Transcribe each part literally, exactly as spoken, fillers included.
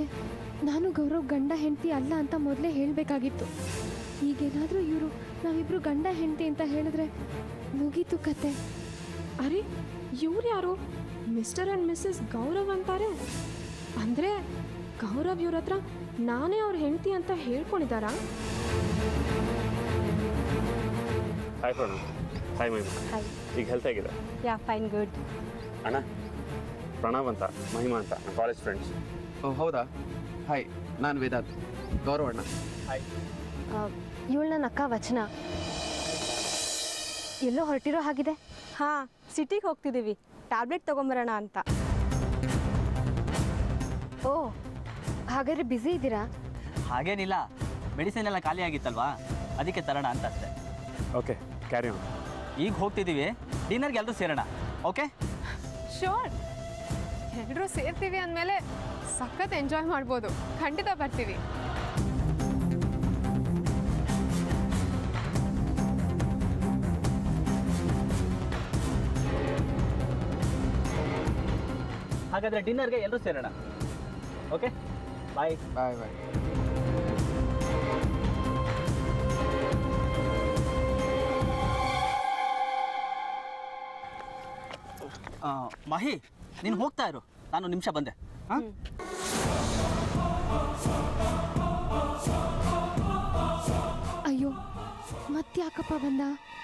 ನನಗೆ ನಾನು ಗೌರವ್ ಗಂಡ ಹೆಂಡತಿ ಅಲ್ಲ ಅಂತ ಮೊದಲೇ ಹೇಳಬೇಕಾಗಿತ್ತು. ಈಗೇನಾದರೂ ಇವರು ನಾವಿಬ್ಬರು ಗಂಡ ಹೆಂಡತಿ ಅಂತ ಹೇಳಿದ್ರೆ ಮುಗೀತು ಕತೆ. ಅರೆ ಇವ್ರು ಯಾರು? ಮಿಸ್ಟರ್ ಆ್ಯಂಡ್ ಮಿಸ್ಸಸ್ ಗೌರವ್ ಅಂತಾರೆ. ಅಂದರೆ ಗೌರವ್ ಇವ್ರ ಹತ್ರ ನಾನೇ ಅವ್ರ ಹೆಂಡತಿ ಅಂತ ಹೇಳ್ಕೊಂಡಿದ್ದಾರಾ? Hi Pranav. Hi Mahima. Hi. ಈಗ ಹೆಲ್ತ್ ಆಗಿದೆ? Yeah fine good. ಅಣ್ಣ ಪ್ರಣವ್ ಅಂತ, ಮಹಿಮಾ ಅಂತ, ಕಾಲೇಜ್ ಫ್ರೆಂಡ್ಸ್. ಓ ಹೌದಾ? ಹಾಯ್, ನಾನು ವೇದಾಂತ್. ಗೌರವ್ ಅಣ್ಣ. ಹಾಯ್. ಇವಳು ನನ್ನ ಅಕ್ಕ ವಚನ. ಎಲ್ಲೋ ಹೊರಟಿರೋ ಹಾಗಿದೆ. ಹಾಂ, ಸಿಟಿಗೆ ಹೋಗ್ತಿದ್ದೀವಿ, ಟ್ಯಾಬ್ಲೆಟ್ ತೊಗೊಂಬರೋಣ ಅಂತ. ಓ ಹಾಗಾದ್ರೆ ಬ್ಯುಸಿ ಇದ್ದೀರಾ? ಹಾಗೇನಿಲ್ಲ, ಮೆಡಿಸಿನ್ ಎಲ್ಲ ಖಾಲಿ ಆಗಿತ್ತಲ್ವಾ, ಅದಕ್ಕೆ ತರೋಣ ಅಂತ ಅಷ್ಟೇ. Okay, carry on. ಈಗ ಹೋಗ್ತಿದ್ದೀವಿ, ಡಿನ್ನರ್ಗೆ ಎಲ್ಲರೂ ಸೇರೋಣ. Okay sure. ಎಲ್ಲರೂ ಸೇರ್ತೀವಿ ಅಂದಮೇಲೆ ಸಖತ್ ಎಂಜಾಯ್ ಮಾಡ್ಬೋದು. ಖಂಡಿತ ಬರ್ತೀವಿ. ಹಾಗಾದರೆ ಡಿನ್ನರ್ಗೆ ಎಲ್ಲರೂ ಸೇರೋಣ. ಓಕೆ, ಬಾಯ್ ಬಾಯ್ ಬಾಯ್. ಮಾಹಿ, ನೀನು ಹೋಗ್ತಾ ಇರು, ನಾನು ನಿಮಿಷ ಬಂದೆ. ಹಾಂ, ಅಯ್ಯೋ ಮತ್ತ್ಯಾಕಪ್ಪ ಬಂದ?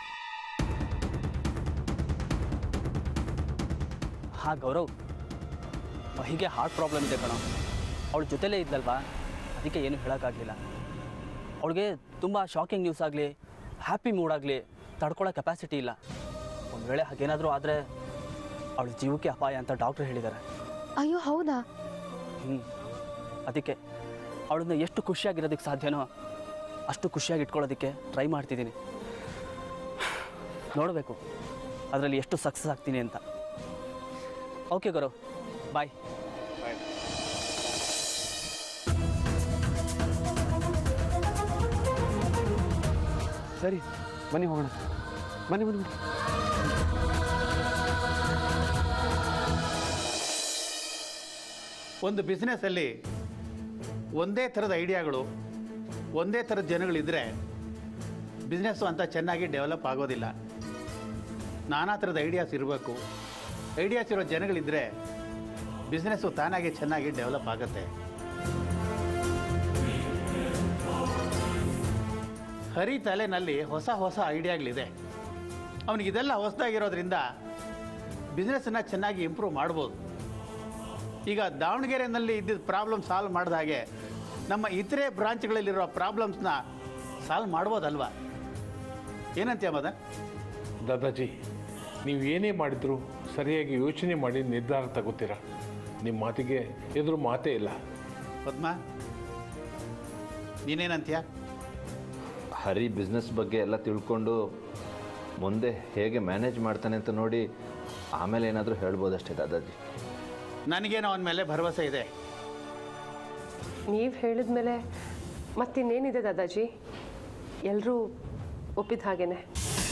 ಹಾಂ ಗೌರವ್, ಮಹಿಗೆ ಹಾರ್ಟ್ ಪ್ರಾಬ್ಲಮ್ ಇದೆ ಕಣೋ. ಅವಳ ಜೊತೆಲೇ ಇದ್ದಲ್ವಾ, ಅದಕ್ಕೆ ಏನು ಹೇಳೋಕ್ಕಾಗಲಿಲ್ಲ. ಅವಳಿಗೆ ತುಂಬ ಶಾಕಿಂಗ್ ನ್ಯೂಸ್ ಆಗಲಿ, ಹ್ಯಾಪಿ ಮೂಡ್ ಆಗಲಿ ತಡ್ಕೊಳ್ಳೋ ಕೆಪಾಸಿಟಿ ಇಲ್ಲ. ಒಂದು ವೇಳೆ ಹಾಗೇನಾದರೂ ಆದರೆ ಅವಳ ಜೀವಕ್ಕೆ ಅಪಾಯ ಅಂತ ಡಾಕ್ಟ್ರು ಹೇಳಿದ್ದಾರೆ. ಅಯ್ಯೋ ಹೌದಾ? ಹ್ಞೂ, ಅದಕ್ಕೆ ಅವಳನ್ನ ಎಷ್ಟು ಖುಷಿಯಾಗಿರೋದಕ್ಕೆ ಸಾಧ್ಯನೋ ಅಷ್ಟು ಖುಷಿಯಾಗಿ ಇಟ್ಕೊಳ್ಳೋದಕ್ಕೆ ಟ್ರೈ ಮಾಡ್ತಿದ್ದೀನಿ. ನೋಡಬೇಕು ಅದರಲ್ಲಿ ಎಷ್ಟು ಸಕ್ಸಸ್ ಆಗ್ತೀನಿ ಅಂತ. Okay Gaurav, bye. ಸರಿ ಬನ್ನಿ ಹೋಗೋಣ. ಬನ್ನಿ ಬನ್ನಿ ಬನ್ನಿ. ಒಂದು ಬಿಸ್ನೆಸ್ಸಲ್ಲಿ ಒಂದೇ ಥರದ ಐಡಿಯಾಗಳು, ಒಂದೇ ಥರದ ಜನಗಳಿದ್ದರೆ ಬಿಸ್ನೆಸ್ಸು ಅಂತ ಚೆನ್ನಾಗಿ ಡೆವಲಪ್ ಆಗೋದಿಲ್ಲ. ನಾನಾ ಥರದ ಐಡಿಯಾಸ್ ಇರಬೇಕು. ಐಡಿಯಾಸ್ ಇರೋ ಜನಗಳಿದ್ದರೆ ಬಿಸ್ನೆಸ್ಸು ತಾನಾಗಿ ಚೆನ್ನಾಗಿ ಡೆವಲಪ್ ಆಗುತ್ತೆ. ಹರಿ ತಲೆನಲ್ಲಿ ಹೊಸ ಹೊಸ ಐಡಿಯಾಗಳಿದೆ. ಅವನಿಗಿದೆಲ್ಲ ಹೊಸದಾಗಿರೋದ್ರಿಂದ ಬಿಸ್ನೆಸ್ಸನ್ನು ಚೆನ್ನಾಗಿ ಇಂಪ್ರೂವ್ ಮಾಡ್ಬೋದು. ಈಗ ದಾವಣಗೆರೆಯಲ್ಲಿ ಇದ್ದಿದ್ದ ಪ್ರಾಬ್ಲಮ್ ಸಾಲ್ವ್ ಮಾಡಿದ ಹಾಗೆ ನಮ್ಮ ಇತರೆ ಬ್ರಾಂಚ್ಗಳಲ್ಲಿರೋ ಪ್ರಾಬ್ಲಮ್ಸ್ನ ಸಾಲ್ವ್ ಮಾಡ್ಬೋದಲ್ವಾ? ಏನಂತೀಯ ಮದನ್? ದಾದಾಜಿ, ನೀವು ಏನೇ ಮಾಡಿದ್ರು ಸರಿಯಾಗಿ ಯೋಚನೆ ಮಾಡಿ ನಿರ್ಧಾರ ತಗೋತೀರ. ನಿಮ್ಮ ಮಾತಿಗೆ ಎದುರು ಮಾತೇ ಇಲ್ಲ. ಪದ್ಮ, ನೀನೇನಂತೀಯ? ಹರಿ ಬಿಸ್ನೆಸ್ ಬಗ್ಗೆ ಎಲ್ಲ ತಿಳ್ಕೊಂಡು ಮುಂದೆ ಹೇಗೆ ಮ್ಯಾನೇಜ್ ಮಾಡ್ತಾನೆ ಅಂತ ನೋಡಿ ಆಮೇಲೆ ಏನಾದರೂ ಹೇಳ್ಬೋದಷ್ಟೇ ದಾದಾಜಿ. ನನಗೇನೋ ಅವನ ಮೇಲೆ ಭರವಸೆ ಇದೆ. ನೀವು ಹೇಳಿದ ಮೇಲೆ ಮತ್ತಿನ್ನೇನಿದೆ ದಾದಾಜಿ, ಎಲ್ಲರೂ ಒಪ್ಪಿದ ಹಾಗೇನೆ.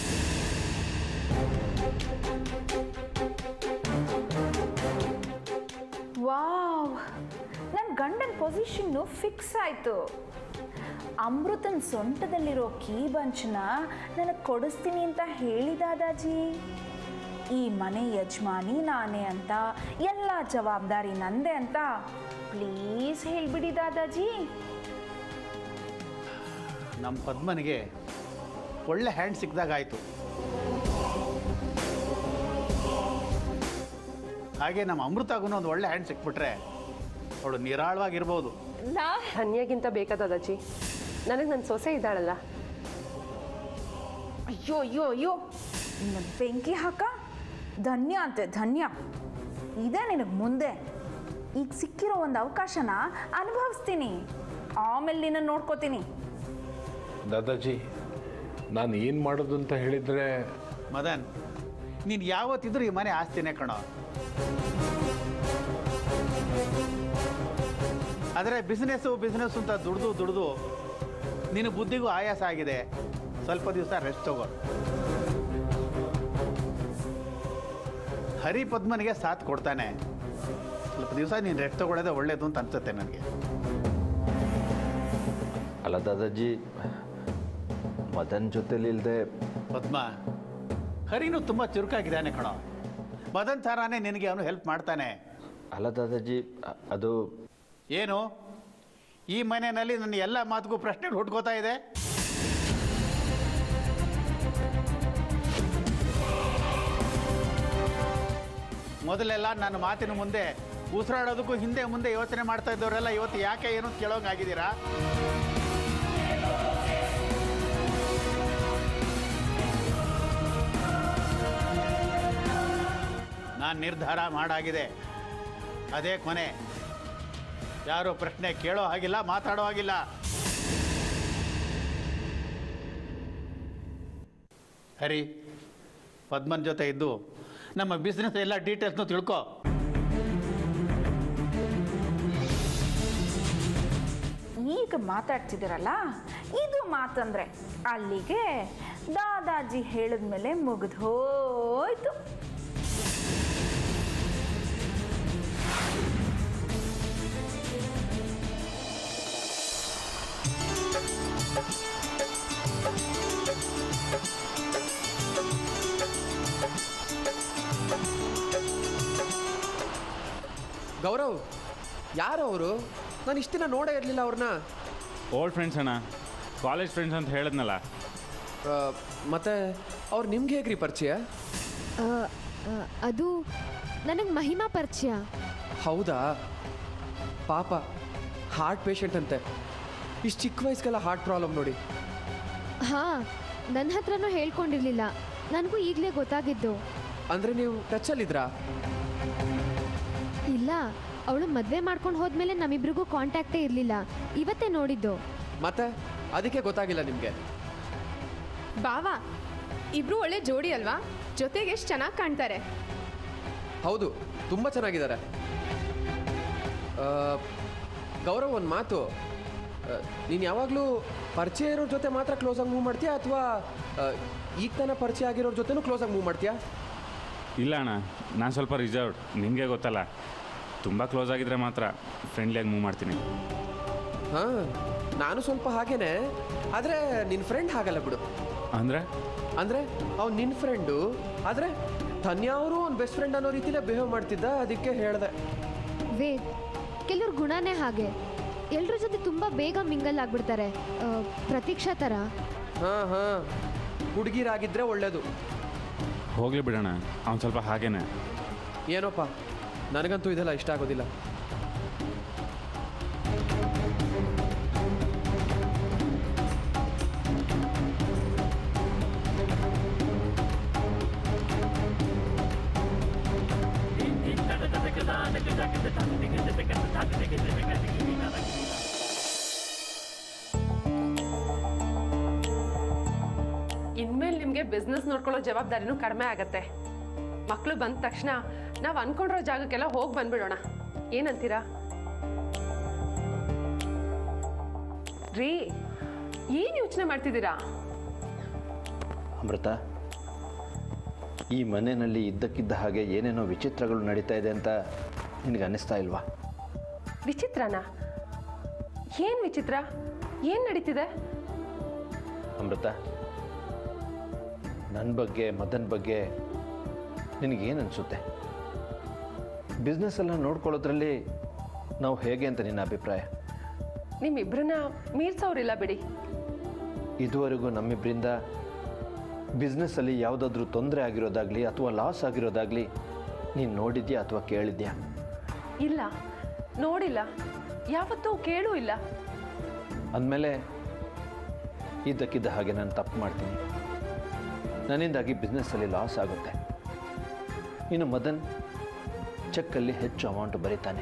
ವಾವ್, ನನ್ನ ಗಂಡನ ಪೊಸಿಷನ್ನು ಫಿಕ್ಸ್ ಆಯಿತು. ಅಮೃತನ ಸೊಂಟದಲ್ಲಿರೋ ಕೀ ಬಂಚನ್ನ ನನಗೆ ಕೊಡಿಸ್ತೀನಿ ಅಂತ ಹೇಳಿ ದಾದಾಜಿ. ಈ ಮನೆ ಯಜಮಾನಿ ನಾನೇ ಅಂತ, ಎಲ್ಲ ಜವಾಬ್ದಾರಿ ನಂದೆ ಅಂತ ಪ್ಲೀಸ್ ಹೇಳಿಬಿಡಿ ದಾದಾಜಿ. ನಮ್ಮ ಪದ್ಮನಿಗೆ ಒಳ್ಳೆ ಹ್ಯಾಂಡ್ ಸಿಕ್ಕಿದಾಗಾಯಿತು. ಹಾಗೆ ನಮ್ಮ ಅಮೃತಗೂ ಒಂದು ಒಳ್ಳೆ ಹ್ಯಾಂಡ್ ಸಿಕ್ಬಿಟ್ರೆ ಅವಳು ನಿರಾಳವಾಗಿರ್ಬೋದು. ಧನ್ಯಗಿಂತ ಬೇಕಾ ದಾದಾಜಿ? ನನಗೆ ನನ್ನ ಸೊಸೆ ಇದ್ದಾಳಲ್ಲ. ಅಯ್ಯೋ ಅಯ್ಯೋ ಅಯ್ಯೋ, ನಿನ್ನ ಬೆಂಕಿ ಹಾಕ. ಧನ್ಯ ಅಂತೆ ಧನ್ಯ. ಇದೇ ನಿನಗೆ ಮುಂದೆ. ಈಗ ಸಿಕ್ಕಿರೋ ಒಂದು ಅವಕಾಶನ ಅನುಭವಿಸ್ತೀನಿ, ಆಮೇಲೆ ನಿನ್ನ ನೋಡ್ಕೋತೀನಿ. ದಾದಾಜಿ, ನಾನು ಏನು ಮಾಡೋದು ಅಂತ ಹೇಳಿದರೆ? ಮದನ್, ನೀನು ಯಾವತ್ತಿದ್ರೂ ಈ ಮನೆ ಆಸ್ತಿನೇ ಕಣೋ. ಆದರೆ ಬಿಸ್ನೆಸ್ಸು ಬಿಸ್ನೆಸ್ಸು ಅಂತ ದುಡ್ದು ದುಡ್ದು ನಿನ್ನ ಬುದ್ಧಿಗೂ ಆಯಾಸ ಆಗಿದೆ. ಸ್ವಲ್ಪ ದಿವಸ ರೆಸ್ಟ್ ತಗೋ. ಹರಿ ಪದ್ಮನಿಗೆ ಸಾಥ್ ಕೊಡ್ತಾನೆ. ಸ್ವಲ್ಪ ದಿವಸ ನೀನು ರೆಸ್ಟ್ ತಗೊಳ್ಳೋದೇ ಒಳ್ಳೇದು ಅಂತ ಅನ್ಸುತ್ತೆ ನನಗೆ. ಅಲ್ಲ ದಾದಾಜಿ, ಮದನ್ ಜೊತೆಲಿ ಇಲ್ಲದೆ ಪದ್ಮ, ಹರಿನೂ ತುಂಬ ಚುರುಕಾಗಿದ್ದಾನೆ ಕಣೋ. ಮದನ್ ಥರಾನೇ ನಿನಗೆ ಅವನು ಹೆಲ್ಪ್ ಮಾಡ್ತಾನೆ. ಅಲ್ಲ ದಾದಾಜಿ, ಅದು ಏನು ಈ ಮನೆಯಲ್ಲಿ ನನ್ನ ಎಲ್ಲ ಮಾತಿಗೂ ಪ್ರಶ್ನೆಗಳು ಹುಟ್ಕೋತಾ ಇದೆ? ಮೊದಲೆಲ್ಲ ನನ್ನ ಮಾತಿನ ಮುಂದೆ ಉಸಿರಾಡೋದಕ್ಕೂ ಹಿಂದೆ ಮುಂದೆ ಯೋಚನೆ ಮಾಡ್ತಾ ಇದ್ದವರೆಲ್ಲ ಇವತ್ತು ಯಾಕೆ ಏನು ಕೇಳೋಂಗಾಗಿದ್ದೀರಾ? ನಾನು ನಿರ್ಧಾರ ಮಾಡಾಗಿದೆ, ಅದೇ ಕೊನೆ. ಯಾರು ಪ್ರಶ್ನೆ ಕೇಳೋ ಹಾಗಿಲ್ಲ, ಮಾತಾಡೋ ಹಾಗಿಲ್ಲ. ಹರಿ, ಪದ್ಮನ್ ಜೊತೆ ಇದ್ದು ನಮ್ಮ ಬಿಸ್ನೆಸ್ ಎಲ್ಲ ಡೀಟೇಲ್ಸ್ನು ತಿಳ್ಕೊ. ಈಗ ಮಾತಾಡ್ತಿದ್ದೀರಲ್ಲ, ಇದು ಮಾತಂದ್ರೆ ಅಲ್ಲಿಗೆ ದಾದಾಜಿ ಹೇಳಿದ್ಮೇಲೆ ಮುಗಿದು ಹೋಯ್ತು. ಗೌರವ್, ಯಾರು ಅವರು? ನಾನು ಇಷ್ಟು ದಿನ ನೋಡೇ ಇರಲಿಲ್ಲ ಅವ್ರನ್ನ. ಓಲ್ಡ್ ಫ್ರೆಂಡ್ಸ್ ಅಣ್ಣ, ಕಾಲೇಜ್ ಫ್ರೆಂಡ್ಸ್ ಅಂತ ಹೇಳಿದ್ನಲ್ಲ. ಮತ್ತೆ ಅವ್ರು ನಿಮ್ಗೆ ಹೇಗ್ರಿ ಪರಿಚಯ? ಆ, ಆ, ಅದು ನನಗೆ ಮಹಿಮಾ ಪರಿಚಯ. ಹೌದಾ? ಪಾಪ, ಹಾರ್ಟ್ ಪೇಷಂಟ್ ಅಂತೆ. ಇಷ್ಟು ಚಿಕ್ಕ ವಯಸ್ಸಿಗೆಲ್ಲ ಹಾರ್ಟ್ ಪ್ರಾಬ್ಲಮ್ ನೋಡಿ. ಹಾಂ, ನನ್ನ ಹತ್ರನೂ ಹೇಳ್ಕೊಂಡಿರ್ಲಿಲ್ಲ, ನನಗೂ ಈಗಲೇ ಗೊತ್ತಾಗಿದ್ದು. ಅಂದರೆ ನೀವು ಟಚಲ್ಲಿದ್ರಾ? ಇಲ್ಲ, ಅವಳು ಮದುವೆ ಮಾಡ್ಕೊಂಡು ಹೋದ್ಮೇಲೆ ನಮ್ಮಿಬ್ರಿಗೂ ಕಾಂಟ್ಯಾಕ್ಟೇ ಇರಲಿಲ್ಲ. ಇವತ್ತೇ ನೋಡಿದ್ದು. ಮತ್ತೆ ಅದಕ್ಕೆ ಗೊತ್ತಾಗಿಲ್ಲ ನಿಮಗೆ? ಬಾವಾ, ಇಬ್ರು ಒಳ್ಳೆ ಜೋಡಿ ಅಲ್ವಾ? ಜೊತೆಗೆ ಎಷ್ಟು ಚೆನ್ನಾಗಿ ಕಾಣ್ತಾರೆ. ಹೌದು, ತುಂಬ ಚೆನ್ನಾಗಿದ್ದಾರೆ. ಗೌರವ್, ಒಂದು ಮಾತು, ನೀನು ಯಾವಾಗಲೂ ಪರಿಚಯ ಇರೋರ ಜೊತೆ ಮಾತ್ರ ಕ್ಲೋಸಾಗಿ ಮೂವ್ ಮಾಡ್ತೀಯಾ, ಅಥವಾ ಈಗ ತಾನೇ ಪರಿಚಯ ಆಗಿರೋರ ಜೊತೆನೂ ಕ್ಲೋಸಾಗಿ ಮೂವ್ ಮಾಡ್ತೀಯಾ? ಇಲ್ಲ ಅಣ್ಣ, ನಾನು ಸ್ವಲ್ಪ ರಿಸರ್ವ್ಡ್, ನಿನಗೆ ಗೊತ್ತಲ್ಲ. ತುಂಬ ಕ್ಲೋಸ್ ಆಗಿದ್ರೆ ಮಾತ್ರ ಫ್ರೆಂಡ್ಲಿಯಾಗಿ ಮೂವ್ ಮಾಡ್ತೀನಿ. ಹಾಂ, ನಾನು ಸ್ವಲ್ಪ ಹಾಗೇನೆ, ಆದರೆ ನಿನ್ನ ಫ್ರೆಂಡ್ ಹಾಗಲ್ಲ ಬಿಡು. ಅಂದರೆ ಅಂದರೆ ಅವ್ನು ನಿನ್ನ ಫ್ರೆಂಡು, ಆದರೆ ತನ್ಯಾವರು ಅವ್ನು ಬೆಸ್ಟ್ ಫ್ರೆಂಡ್ ಅನ್ನೋ ರೀತಿಲೇ ಬಿಹೇವ್ ಮಾಡ್ತಿದ್ದ, ಅದಕ್ಕೆ ಹೇಳಿದೆ. ವೇದ್, ಕೆಲವ್ರ ಗುಣನೇ ಹಾಗೆ, ಎಲ್ಲರ ಜೊತೆ ತುಂಬ ಬೇಗ ಮಿಂಗಲ್ ಆಗಿಬಿಡ್ತಾರೆ. ಪ್ರತೀಕ್ಷಾ ಥರ. ಹಾಂ ಹಾಂ, ಹುಡುಗಿರಾಗಿದ್ದರೆ ಒಳ್ಳೆಯದು. ಹೋಗಲಿ ಬಿಡೋಣ, ಅವ್ನು ಸ್ವಲ್ಪ ಹಾಗೇನೆ. ಏನೋಪ್ಪ, ನನಗಂತೂ ಇದೆಲ್ಲ ಇಷ್ಟ ಆಗೋದಿಲ್ಲ. ಇನ್ಮೇಲೆ ನಿಮಗೆ ಬಿಸ್ನೆಸ್ ನೋಡ್ಕೊಳ್ಳೋ ಜವಾಬ್ದಾರಿನೂ ಕಡಿಮೆ ಆಗತ್ತೆ. ಮಕ್ಕಳು ಬಂದ ತಕ್ಷಣ ನಾವು ಅನ್ಕೊಂಡಿರೋ ಜಾಗಕ್ಕೆಲ್ಲ ಹೋಗಿ ಬಂದ್ಬಿಡೋಣ. ಏನಂತೀರಾ ರೀ? ಏನು ಯೋಚನೆ ಮಾಡ್ತಿದ್ದೀರಾ? ಅಮೃತ, ಈ ಮನೆಯಲ್ಲಿ ಇದ್ದಕ್ಕಿದ್ದ ಹಾಗೆ ಏನೇನೋ ವಿಚಿತ್ರಗಳು ನಡೀತಾ ಇದೆ ಅಂತ ನಿನಗೆ ಅನ್ನಿಸ್ತಾ ಇಲ್ವಾ? ವಿಚಿತ್ರನಾ? ಏನು ವಿಚಿತ್ರ? ಏನು ನಡೀತಿದೆ? ಅಮೃತ, ನನ್ನ ಬಗ್ಗೆ, ಮದನ್ ಬಗ್ಗೆ ನಿನಗೇನು ಅನಿಸುತ್ತೆ? ಬಿಸ್ನೆಸ್ ಎಲ್ಲ ನೋಡ್ಕೊಳ್ಳೋದ್ರಲ್ಲಿ ನಾವು ಹೇಗೆ ಅಂತ ನಿನ್ನ ಅಭಿಪ್ರಾಯ? ನಿಮ್ಮಿಬ್ಬರನ್ನ ಮೀರ್ಸೋರಿಲ್ಲ ಬಿಡಿ. ಇದುವರೆಗೂ ನಮ್ಮಿಬ್ಬರಿಂದ ಬಿಸ್ನೆಸ್ಸಲ್ಲಿ ಯಾವುದಾದ್ರೂ ತೊಂದರೆ ಆಗಿರೋದಾಗಲಿ ಅಥವಾ ಲಾಸ್ ಆಗಿರೋದಾಗಲಿ ನೀನು ನೋಡಿದ್ಯಾ ಅಥವಾ ಕೇಳಿದ್ಯಾ? ಇಲ್ಲ, ನೋಡಿಲ್ಲ, ಯಾವತ್ತೂ ಕೇಳೂ ಇಲ್ಲ. ಅಂದಮೇಲೆ ಇದ್ದಕ್ಕಿದ್ದ ಹಾಗೆ ನಾನು ತಪ್ಪು ಮಾಡ್ತೀನಿ, ನನ್ನಿಂದಾಗಿ ಬಿಸ್ನೆಸ್ಸಲ್ಲಿ ಲಾಸ್ ಆಗುತ್ತೆ. ಇನ್ನು ಮದನ್ ಚೆಕ್ಕಲ್ಲಿ ಹೆಚ್ಚು ಅಮೌಂಟ್ ಬರೀತಾನೆ.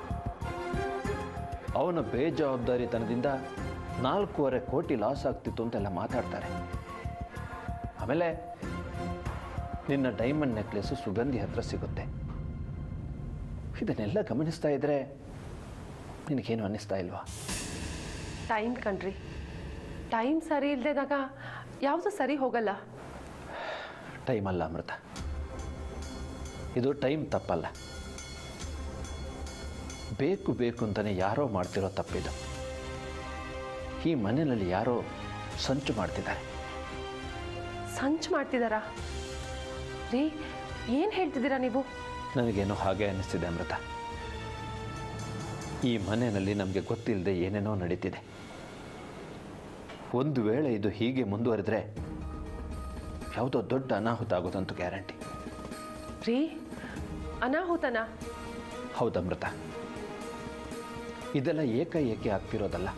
ಅವನ ಬೇಜವಾಬ್ದಾರಿತನದಿಂದ ನಾಲ್ಕೂವರೆ ಕೋಟಿ ಲಾಸ್ ಆಗ್ತಿತ್ತು ಅಂತೆಲ್ಲ ಮಾತಾಡ್ತಾರೆ. ಆಮೇಲೆ ನಿನ್ನ ಡೈಮಂಡ್ ನೆಕ್ಲೆಸ್ಸು ಸುಗಂಧಿ ಹತ್ರ ಸಿಗುತ್ತೆ. ಇದನ್ನೆಲ್ಲ ಗಮನಿಸ್ತಾ ಇದ್ರೆ ನಿನಗೇನು ಅನ್ನಿಸ್ತಾ ಇಲ್ವಾ? ಟೈಮ್ ಕಣ್ರಿ, ಟೈಮ್ ಸರಿ ಇಲ್ಲದಾಗ ಯಾವುದು ಸರಿ ಹೋಗಲ್ಲ. ಟೈಮ್ ಅಲ್ಲ ಅಮೃತ, ಇದು ಟೈಮ್ ತಪ್ಪಲ್ಲ. ಬೇಕು ಬೇಕು ಅಂತಲೇ ಯಾರೋ ಮಾಡ್ತಿರೋ ತಪ್ಪಿದು. ಈ ಮನೆಯಲ್ಲಿ ಯಾರೋ ಸಂಚು ಮಾಡ್ತಿದ್ದಾರೆ. ಸಂಚು ಮಾಡ್ತಿದ್ದಾರಾ ರೀ? ಏನು ಹೇಳ್ತಿದ್ದೀರಾ ನೀವು? ನನಗೇನೋ ಹಾಗೆ ಅನ್ನಿಸ್ತಿದೆ ಅಮೃತ. ಈ ಮನೆಯಲ್ಲಿ ನಮಗೆ ಗೊತ್ತಿಲ್ಲದೆ ಏನೇನೋ ನಡೀತಿದೆ. ಒಂದು ವೇಳೆ ಇದು ಹೀಗೆ ಮುಂದುವರೆದ್ರೆ ಯಾವುದೋ ದೊಡ್ಡ ಅನಾಹುತ ಆಗೋದಂತೂ ಗ್ಯಾರಂಟಿ. ರೀ, ಅನಾಹುತನಾ? ಹೌದು ಅಮೃತ, ಇದೆಲ್ಲ ಏಕಾಏಕಿ ಆಗ್ತಿರೋದಲ್ಲ.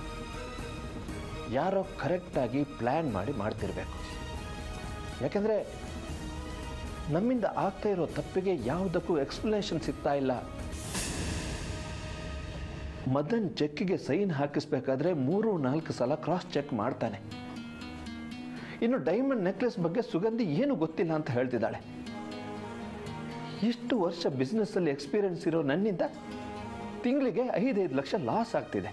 ಯಾರೋ ಕರೆಕ್ಟಾಗಿ ಪ್ಲ್ಯಾನ್ ಮಾಡಿ ಮಾಡ್ತಿರ್ಬೇಕು. ಯಾಕೆಂದರೆ ನಮ್ಮಿಂದ ಆಗ್ತಾ ಇರೋ ತಪ್ಪಿಗೆ ಯಾವುದಕ್ಕೂ ಎಕ್ಸ್ಪ್ಲನೇಷನ್ ಸಿಗ್ತಾ ಇಲ್ಲ. ಮದನ್ ಚೆಕ್ಕಿಗೆ ಸೈನ್ ಹಾಕಿಸ್ಬೇಕಾದ್ರೆ ಮೂರು ನಾಲ್ಕು ಸಲ ಕ್ರಾಸ್ ಚೆಕ್ ಮಾಡ್ತಾನೆ. ಇನ್ನು ಡೈಮಂಡ್ ನೆಕ್ಲೆಸ್ ಬಗ್ಗೆ ಸುಗಂಧಿ ಏನು ಗೊತ್ತಿಲ್ಲ ಅಂತ ಹೇಳ್ತಿದ್ದಾಳೆ. ಎಷ್ಟು ವರ್ಷ ಬಿಸ್ನೆಸ್ಸಲ್ಲಿ ಎಕ್ಸ್ಪೀರಿಯನ್ಸ್ ಇರೋ ನನ್ನಿಂದ ತಿಂಗಳಿಗೆ ಐದೈದು ಲಕ್ಷ ಲಾಸ್ ಆಗ್ತಿದೆ.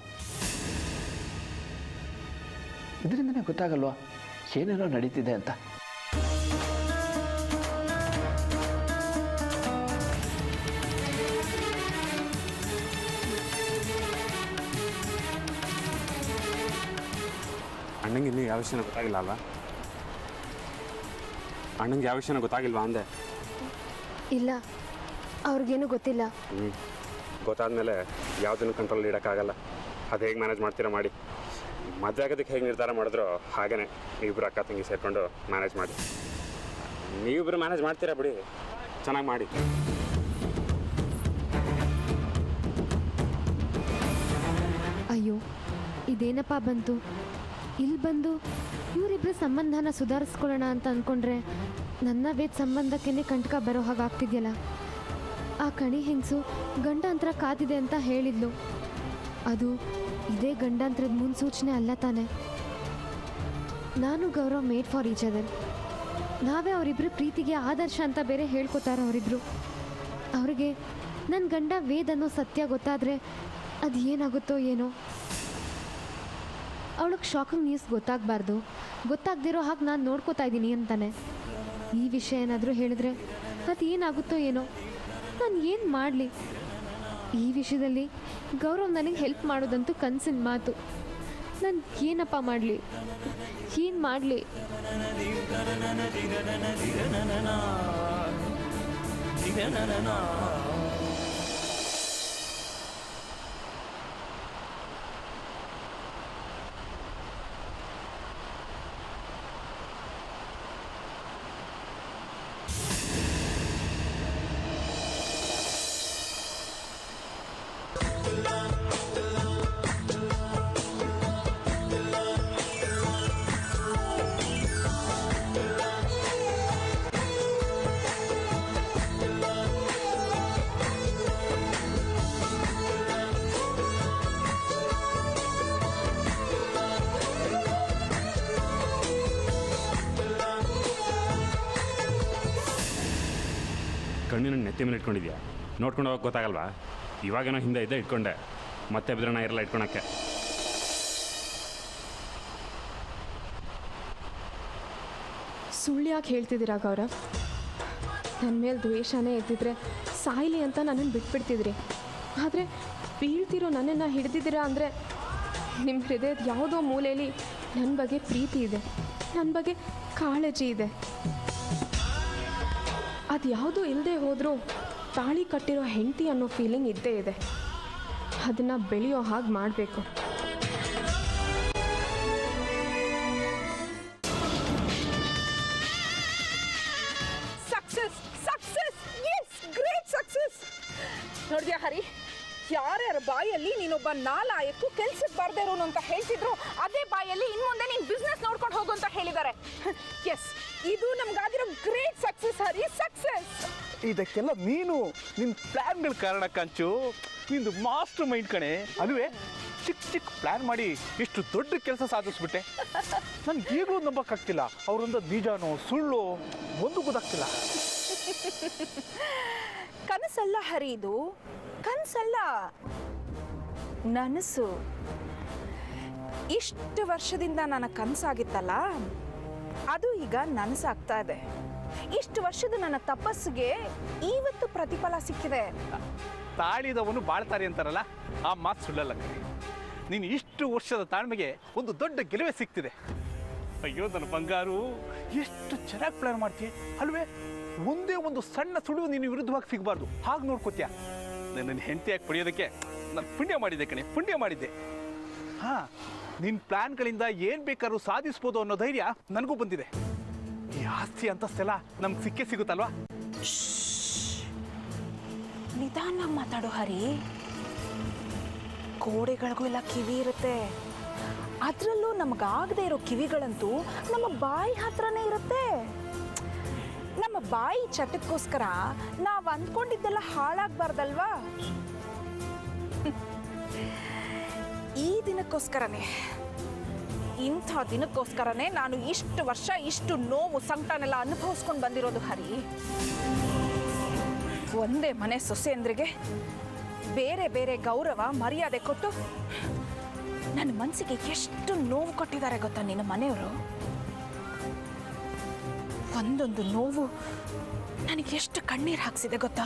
ಇದರಿಂದನೇ ಗೊತ್ತಾಗಲ್ವಾ ಏನೇನೋ ನಡೀತಿದೆ ಅಂತ. ಅಣ್ಣಂಗೆ ಇನ್ನೂ ಯಾವ ವಿಷಯನ ಗೊತ್ತಾಗಿಲ್ಲ ಅಲ್ವಾ? ಅಣ್ಣಂಗೆ ಯಾವ ವಿಷಯನ ಗೊತ್ತಾಗಿಲ್ವಾ ಅಂದೆ? ಇಲ್ಲ, ಅವ್ರಿಗೇನು ಗೊತ್ತಿಲ್ಲ. ಹ್ಞೂ, ಗೊತ್ತಾದ್ಮೇಲೆ ಯಾವುದನ್ನು ಕಂಟ್ರೋಲ್ ಇಡೋಕ್ಕಾಗಲ್ಲ. ಅದು ಹೇಗೆ ಮ್ಯಾನೇಜ್ ಮಾಡ್ತೀರಾ ಮಾಡಿ. ಮದುವೆ ಆಗೋದಕ್ಕೆ ಹೇಗೆ ನಿರ್ಧಾರ ಮಾಡಿದ್ರು ಹಾಗೇ ಇಬ್ಬರು ಅಕ್ಕ ತಂಗಿ ಸೇರಿಕೊಂಡು ಮ್ಯಾನೇಜ್ ಮಾಡಿ. ನೀವಿಬ್ಬರು ಮ್ಯಾನೇಜ್ ಮಾಡ್ತೀರಾ ಬಿಡಿ, ಚೆನ್ನಾಗಿ ಮಾಡಿ. ಅಯ್ಯೋ, ಇದೇನಪ್ಪ ಬಂತು? ಇಲ್ಲಿ ಬಂದು ಇವರಿಬ್ಬರ ಸಂಬಂಧನ ಸುಧಾರಿಸ್ಕೊಳ್ಳೋಣ ಅಂತ ಅಂದ್ಕೊಂಡ್ರೆ ನನ್ನ ವೇದ ಸಂಬಂಧಕ್ಕೇ ಕಂಟಕ ಬರೋ ಹಾಗೆ ಆಗ್ತಿದೆಯಲ್ಲ. ಆ ಕಣಿ ಹೆಂಗಸು ಗಂಡಾಂತರ ಕಾದಿದೆ ಅಂತ ಹೇಳಿದ್ಲು. ಅದು ಇದೇ ಗಂಡಾಂತರದ ಮುನ್ಸೂಚನೆ ಅಲ್ಲ ತಾನೆ? ನಾನು Gaurav made for each other. ನಾವೇ ಅವರಿಬ್ಬರು ಪ್ರೀತಿಗೆ ಆದರ್ಶ ಅಂತ ಬೇರೆ ಹೇಳ್ಕೊತಾರೆ ಅವರಿಬ್ಬರು. ಅವ್ರಿಗೆ ನನ್ನ ಗಂಡ ವೇದ್ ಅನ್ನೋ ಸತ್ಯ ಗೊತ್ತಾದರೆ ಅದು ಏನಾಗುತ್ತೋ ಏನೋ. ಅವಳಿಗೆ ಶಾಕಿಂಗ್ ನ್ಯೂಸ್ ಗೊತ್ತಾಗಬಾರ್ದು, ಗೊತ್ತಾಗದಿರೋ ಹಾಗೆ ನಾನು ನೋಡ್ಕೋತಾ ಇದ್ದೀನಿ ಅಂತಾನೆ. ಈ ವಿಷಯ ಏನಾದರೂ ಹೇಳಿದ್ರೆ ಅದು ಏನಾಗುತ್ತೋ ಏನೋ. ನಾನು ಏನು ಮಾಡಲಿ? ಈ ವಿಷಯದಲ್ಲಿ ಗೌರವ್ ನನಗೆ ಹೆಲ್ಪ್ ಮಾಡೋದಂತೂ ಕನಸಿನ ಮಾತು. ನಾನು ಏನಪ್ಪ ಮಾಡಲಿ? ಏನು ಮಾಡಲಿ? ಕಣ್ಣಿನ ನೆತ್ತಿ ಮೇಲೆ ಇಟ್ಕೊಂಡಿದ್ಯಾ? ನೋಡ್ಕೊಂಡು ಹೋಗಕ್ಕೆ ಗೊತ್ತಾಗಲ್ವಾ? ಇವಾಗೇನೋ ಹಿಂದೆ ಇದ್ದೇ ಇಟ್ಕೊಂಡೆ, ಮತ್ತೆ ಬಿದ್ರಣ ಇರಲ್ಲ ಇಟ್ಕೊಳಕ್ಕೆ. ಸುಳ್ಳು ಯಾಕೆ ಹೇಳ್ತಿದ್ದೀರಾ ಗೌರವ್? ನನ್ನ ಮೇಲೆ ದ್ವೇಷನೇ ಇದ್ದಿದ್ರೆ ಸಾಯ್ಲಿ ಅಂತ ನನ್ನನ್ನು ಬಿಟ್ಬಿಡ್ತಿದ್ರಿ. ಆದರೆ ಬೀಳ್ತಿರೋ ನನ್ನನ್ನು ಹಿಡ್ದಿದ್ದೀರಾ ಅಂದರೆ ನಿಮ್ಮ ಹೃದಯದ ಯಾವುದೋ ಮೂಲೆಯಲ್ಲಿ ನನ್ನ ಬಗ್ಗೆ ಪ್ರೀತಿ ಇದೆ, ನನ್ನ ಬಗ್ಗೆ ಕಾಳಜಿ ಇದೆ. ಅದು ಯಾವುದೂ ಇಲ್ಲದೆ ಹೋದರೂ ತಾಳಿ ಕಟ್ಟಿರೋ ಹೆಂಡತಿ ಅನ್ನೋ ಫೀಲಿಂಗ್ ಇದ್ದೇ ಇದೆ. ಅದನ್ನು ಬೆಳೆಯೋ ಹಾಗೆ ಮಾಡಬೇಕು. Success success yes great success. ನೋಡಿದ್ಯಾ ಹರಿ, ಯಾರ್ಯಾರ ಬಾಯಲ್ಲಿ ನೀನೊಬ್ಬ ನಾಲಾಯಕ್ಕೂ ಕೆಲ್ಸಕ್ಕೆ ಬರ್ದೇ ಇರೋನು ಅಂತ ಹೇಳ್ತಿದ್ರು, ಅದೇ ಬಾಯಲ್ಲಿ ಇನ್ಮುಂದೆ ನೀನು ಬಿಸ್ನೆಸ್ ನೋಡ್ಕೊಂಡು ಹೋಗು ಅಂತ ಹೇಳಿದ್ದಾರೆ. ಎಸ್, ಇದು ನಮ್ಗಾಗಿರೋ ಗ್ರೇಟ್ ಸಕ್ಸಸ್ ಹರಿ, ಸಕ್ಸಸ್. ಇದಕ್ಕೆಲ್ಲ ನೀನು ನಿನ್ನ ಪ್ಲ್ಯಾನ್ಗಳ ಕಾರಣ ಕಂಚು. ನಿಂದು ಮಾಸ್ಟರ್ ಮೈಂಡ್ ಕಣೆ. ಅಲ್ವೇ, ಚಿಕ್ಕ ಚಿಕ್ಕ ಪ್ಲ್ಯಾನ್ ಮಾಡಿ ಎಷ್ಟು ದೊಡ್ಡ ಕೆಲಸ ಸಾಧಿಸ್ಬಿಟ್ಟೆ. ನನ್ಗೆ ಈಗಲೂ ನಂಬಕ್ಕಾಗ್ತಿಲ್ಲ. ಅವರೊಂದು ನಿಜನೋ ಸುಳ್ಳು ಒಂದು ಗೊತ್ತಾಗ್ತಿಲ್ಲ. ಕನಸಲ್ಲ ಹರಿ, ಇದು ಕನಸಲ್ಲ, ನನಸು. ಇಷ್ಟು ವರ್ಷದಿಂದ ನನ್ನ ಕನಸಾಗಿತ್ತಲ್ಲ, ಅದು ಈಗ ನನಸಾಗ್ತಾ ಇದೆ. ಇಷ್ಟು ವರ್ಷದ ನನ್ನ ತಪಸ್ಸಿಗೆ ಇವತ್ತು ಪ್ರತಿಫಲ ಸಿಕ್ಕಿದೆ. ತಾಳಿದವನು ಬಾಳ್ತಾರೆ ಅಂತಾರಲ್ಲ, ಆ ಮಾತು ಸುಳ್ಳಲ್ಲ ಕಣೆ. ನೀನು ಇಷ್ಟು ವರ್ಷದ ತಾಳ್ಮೆಗೆ ಒಂದು ದೊಡ್ಡ ಗೆಲುವೆ ಸಿಗ್ತಿದೆ. ಅಯ್ಯೋ ನನ್ನ ಬಂಗಾರು, ಎಷ್ಟು ಚೆನ್ನಾಗಿ ಪ್ಲಾನ್ ಮಾಡ್ತೀಯ ಅಲ್ವೇ? ಒಂದೇ ಒಂದು ಸಣ್ಣ ಸುಳಿವು ನೀನು ವಿರುದ್ಧವಾಗಿ ಸಿಗಬಾರ್ದು, ಹಾಗೆ ನೋಡ್ಕೋತೀಯ. ನನ್ನನ್ನು ಹೆಂಡತಿಯಾಗಿ ಪಡೆಯೋದಕ್ಕೆ ನಾನು ಪುಣ್ಯ ಮಾಡಿದ್ದೆ ಕಣೆ, ಪುಣ್ಯ ಮಾಡಿದ್ದೆ. ಹಾಂ, ನಿನ್ನ ಪ್ಲ್ಯಾನ್ಗಳಿಂದ ಏನು ಬೇಕಾದ್ರೂ ಸಾಧಿಸ್ಬೋದು ಅನ್ನೋ ಧೈರ್ಯ ನನಗೂ ಬಂದಿದೆ. ಈ ಆಸ್ತಿ ಅಂತಸ್ತೆಲ್ಲ ನಮ್ಗೆ ಸಿಕ್ಕೇ ಸಿಗುತ್ತಲ್ವಾ? ನಿಧಾನ ಮಾತಾಡು ಹರಿ. ಗೋಡೆಗಳಿಗೂ ಎಲ್ಲ ಕಿವಿ ಇರುತ್ತೆ, ಅದರಲ್ಲೂ ನಮಗಾಗದೇ ಇರೋ ಕಿವಿಗಳಂತೂ ನಮ್ಮ ಬಾಯಿ ಹತ್ರನೇ ಇರುತ್ತೆ. ನಮ್ಮ ಬಾಯಿ ಚಟಕ್ಕೋಸ್ಕರ ನಾವು ಅಂದ್ಕೊಂಡಿದ್ದೆಲ್ಲ ಹಾಳಾಗಬಾರ್ದಲ್ವಾ? ಈ ದಿನಕ್ಕೋಸ್ಕರನೇ, ಇಂಥ ದಿನಕ್ಕೋಸ್ಕರನೇ ನಾನು ಇಷ್ಟು ವರ್ಷ ಇಷ್ಟು ನೋವು ಸಂಕಟನೆಲ್ಲ ಅನುಭವಿಸ್ಕೊಂಡು ಬಂದಿರೋದು ಹರಿ. ಒಂದೇ ಮನೆ ಸೊಸೆಯಂದ್ರಿಗೆ ಬೇರೆ ಬೇರೆ ಗೌರವ ಮರ್ಯಾದೆ ಕೊಟ್ಟು ನನ್ನ ಮನಸ್ಸಿಗೆ ಎಷ್ಟು ನೋವು ಕೊಟ್ಟಿದ್ದಾರೆ ಗೊತ್ತಾ ನಿನ್ನ ಮನೆಯವರು? ಒಂದೊಂದು ನೋವು ನನಗೆ ಎಷ್ಟು ಕಣ್ಣೀರು ಹಾಕ್ಸಿದೆ ಗೊತ್ತಾ?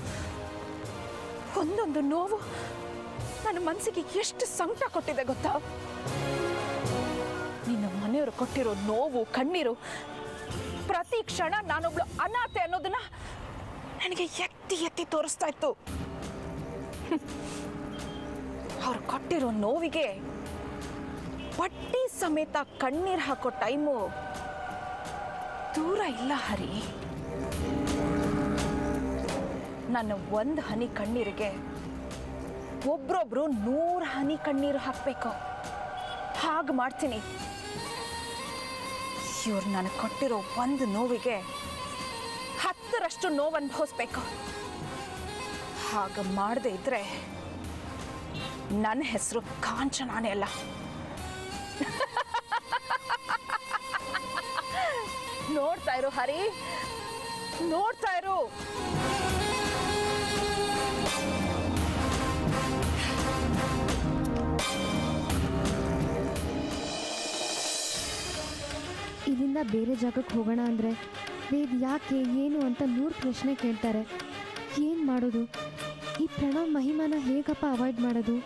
ಒಂದೊಂದು ನೋವು ನನ್ನ ಮನಸ್ಸಿಗೆ ಎಷ್ಟು ಸಂಕಟ ಕೊಟ್ಟಿದೆ ಗೊತ್ತಾ? ನಿನ್ನ ಮನೆಯವರು ಕೊಟ್ಟಿರೋ ನೋವು ಕಣ್ಣೀರು ಪ್ರತಿ ಕ್ಷಣ ನಾನೊಬ್ಳು ಅನಾಥೆ ಅನ್ನೋದನ್ನ ನನಗೆ ಎತ್ತಿ ಎತ್ತಿ ತೋರಿಸ್ತಾ ಇತ್ತು. ಅವ್ರು ಕೊಟ್ಟಿರೋ ನೋವಿಗೆ ಬಡ್ಡಿ ಸಮೇತ ಕಣ್ಣೀರು ಹಾಕೋ ಟೈಮು ದೂರ ಇಲ್ಲ ಹರಿ. ನನ್ನ ಒಂದು ಹನಿ ಕಣ್ಣೀರಿಗೆ ಒಬ್ರೊಬ್ರು ನೂರು ಹನಿ ಕಣ್ಣೀರು ಹಾಕಬೇಕು, ಹಾಗೆ ಮಾಡ್ತೀನಿ. ಇವ್ರು ನನಗೆ ಕೊಟ್ಟಿರೋ ಒಂದು ನೋವಿಗೆ ಹತ್ತರಷ್ಟು ನೋವು ಅನುಭವಿಸ್ಬೇಕು. ಹಾಗೆ ಮಾಡದೇ ಇದ್ರೆ ನನ್ನ ಹೆಸರು ಕಾಂಚನಾನೇ ಅಲ್ಲ. ನೋಡ್ತಾ ಇರು ಹರಿ, ನೋಡ್ತಾ ಇರು. ಇಲ್ಲಿಂದ ಬೇರೆ ಜಾಗಕ್ಕೆ ಹೋಗೋಣ ಅಂದರೆ ವೇದ್ ಯಾಕೆ ಏನು ಅಂತ ನೂರು ಪ್ರಶ್ನೆ ಕೇಳ್ತಾರೆ. ಏನು ಮಾಡೋದು? ಈ ಪ್ರಣವ್ ಮಹಿಮಾನ ಹೇಗಪ್ಪ ಅವಾಯ್ಡ್ ಮಾಡೋದು?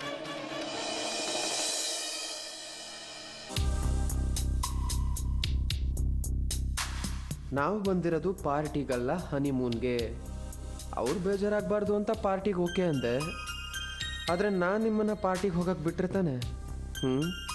ನಾವು ಬಂದಿರೋದು ಪಾರ್ಟಿಗಲ್ಲ, ಹನಿಮೂನ್ಗೆ. ಅವ್ರು ಬೇಜಾರಾಗಬಾರ್ದು ಅಂತ ಪಾರ್ಟಿಗೆ ಓಕೆ ಅಂದೆ, ಆದರೆ ನಾನು ನಿಮ್ಮನ್ನು ಪಾರ್ಟಿಗೆ ಹೋಗಕ್ಕೆ ಬಿಟ್ಟರೆ ತಾನೆ. ಹ್ಞೂ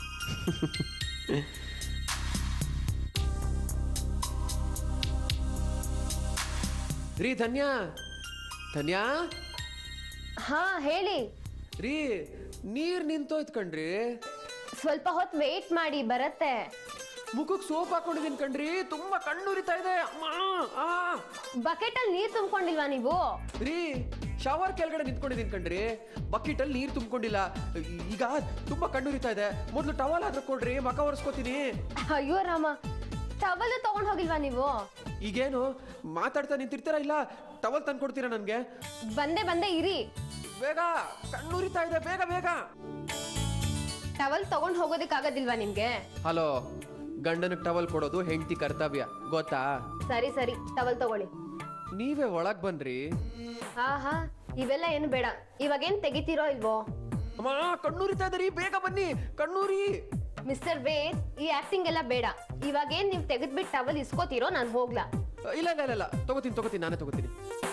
ರೀ ಧನ್ಯಾ, ಧನ್ಯಾ. ಹಾ ಹೇಳಿ ರೀ, ನೀರು ನಿಂತೋಯ್ತು ಕಣ್ರಿ. ಸ್ವಲ್ಪ ಹೊತ್ತು ವೇಟ್ ಮಾಡಿ, ಬರತ್ತೆ. ಮುಖಕ್ಕೆ ಸೋಪ್ ಹಾಕೊಂಡಿದ್ದೀನಿ ಕಣ್ರಿ, ತುಂಬಾ ಕಣ್ಣುರಿತಾ ಇದೆ. ಬಕೆಟ್ ಅಲ್ಲಿ ನೀರ್ ತುಂಬಿಕೊಂಡಿಲ್ವಾ ನೀವು? ರೀ, ಶವರ್ ಕೆಳಗಡೆ ನಿಂತ್ಕೊಂಡಿದ್ದೀನಿ ಕಣ್ರಿ, ಬಕೆಟ್ ಅಲ್ಲಿ ನೀರ್ ತುಂಬಿಕೊಂಡಿಲ್ಲ. ಈಗ ತುಂಬಾ ಕಣ್ಣುರಿತಾ ಇದೆ. ಮೊದ್ಲು ಟವಲ್ ಆದ್ರೂ ಕೊಡ್ರಿ, ಮಕ ಒರೆಸ್ಕೋತೀನಿ. ಅಯ್ಯೋ ರಾಮ, ಟವಲ್ ತಗೊಂಡ್ ಹೋಗಿಲ್ವಾ ನೀವು? ಈಗೇನು ಮಾತಾಡ್ತಾ ನಿಂತಿರ್ತೀರಾ, ಇಲ್ಲ ಟವಲ್ ತಂದು ಕೊಡ್ತೀರಾ ನನ್ಗೆ? ಬಂದೆ ಬಂದೆ ಇರಿ. ಬೇಗ, ಕಣ್ಣುರಿತಾ ಇದೆ, ಬೇಗ ಬೇಗ. ಟವಲ್ ತಗೊಂಡ್ ಹೋಗೋದಕ್ಕಾಗೋದಿಲ್ವಾ ನಿಮ್ಗೆ? ಹಲೋ, ಗಂಡನಿಗೆ ಟವಲ್ ಕೊಡೋದು ಹೆಂಡತಿ ಕರ್ತವ್ಯ, ಗೊತ್ತಾ? ಸರಿ ಸರಿ, ಟವಲ್ ತಗೊಳ್ಳಿ. ನೀವೇ ಒಳಗ್ ಬನ್ರಿ. ಹಾ ಹಾ, ಇವೆಲ್ಲ ಏನು ಬೇಡ. ಇವಾಗೇನ್ ತೆಗಿತೀರೋ ಇಲ್ವೋ? ಅಮ್ಮ, ಕಣ್ಣೂರಿತಾ ಇದೆ ರೀ, ಬೇಗ ಬನ್ನಿ. ಕಣ್ಣೂರಿ. ಮಿಸ್ಟರ್ ವೇದ್, ಈ ಆಕ್ಟಿಂಗ್ ಎಲ್ಲ ಬೇಡ. ಇವಾಗೇನ್ ನೀವ್ ತೆಗೆದ್ಬಿಟ್ಟು ಟವಲ್ ಇಸ್ಕೋತೀರೋ ನಾನು ಹೋಗ್ಲಾ? ಇಲ್ಲ ಇಲ್ಲ ಇಲ್ಲ, ತಗೋತೀನಿ ತಗೋತೀನಿ, ನಾನೇ ತಗೋತೀನಿ.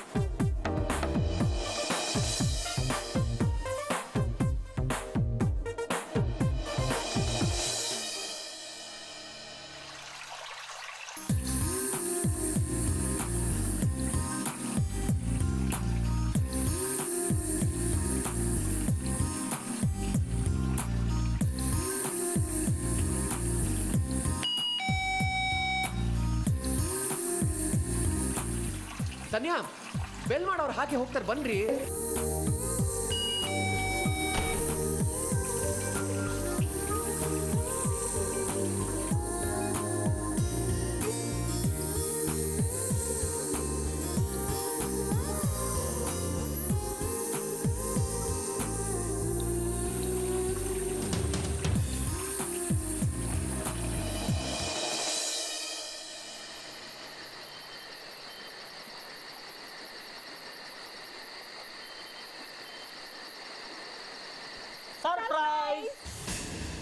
ಧನ್ಯಾ, ಬೆಲ್ ಮಾಡೋರು ಹಾಕಿ ಹೋಗ್ತಾರೆ, ಬನ್ರಿ.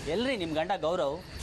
ಎಲ್ರಿ ನಿಮ್ಮ ಗಂಡ ಗೌರವ್